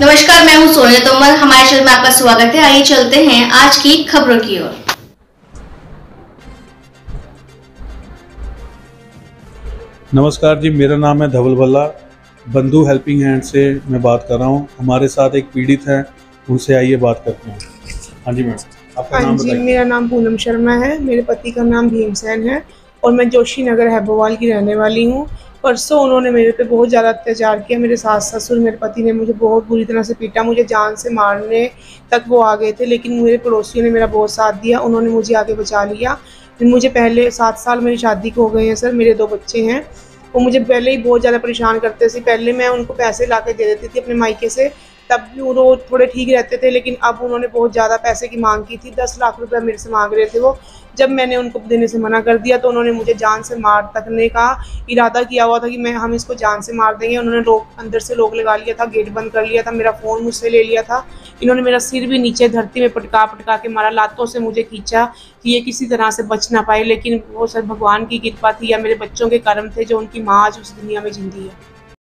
नमस्कार, मैं हूं सोनिया तोमर। हमारे चैनल में आपका स्वागत है। आइए चलते हैं आज की खबरों की ओर। नमस्कार जी, मेरा नाम है धवल भल्ला। बंधु हेल्पिंग हैंड से मैं बात कर रहा हूँ। हमारे साथ एक पीड़ित है, उनसे आइए बात करते हैं। हाँ जी मैडम, आपका नाम बताइए। मेरा नाम पूनम शर्मा है। मेरे पति का नाम भीमसेन है और मैं जोशी नगर हैबोवाल की रहने वाली हूँ। परसों उन्होंने मेरे पे बहुत ज़्यादा अत्याचार किया। मेरे सास ससुर, मेरे पति ने मुझे बहुत बुरी तरह से पीटा। मुझे जान से मारने तक वो आ गए थे, लेकिन मेरे पड़ोसियों ने मेरा बहुत साथ दिया। उन्होंने मुझे आगे बचा लिया। मुझे पहले 7 साल मेरी शादी को हो गए हैं सर। मेरे 2 बच्चे हैं। वो मुझे पहले ही बहुत ज़्यादा परेशान करते थे। पहले मैं उनको पैसे ला के दे देती थी अपने मायके से, तब भी वो थोड़े ठीक रहते थे, लेकिन अब उन्होंने बहुत ज़्यादा पैसे की मांग की थी। 10 लाख रुपए मेरे से मांग रहे थे वो। जब मैंने उनको देने से मना कर दिया तो उन्होंने मुझे जान से मार तकने का इरादा किया हुआ था कि हम इसको जान से मार देंगे। उन्होंने अंदर से लोग लगा लिया था, गेट बंद कर लिया था, मेरा फ़ोन मुझसे ले लिया था। इन्होंने मेरा सिर भी नीचे धरती में पटका पटका के मारा, लातों से मुझे खींचा कि ये किसी तरह से बच ना पाए। लेकिन वो सब भगवान की कृपा थी या मेरे बच्चों के कर्म थे जो उनकी माँ आज उस दुनिया में जिंदी है।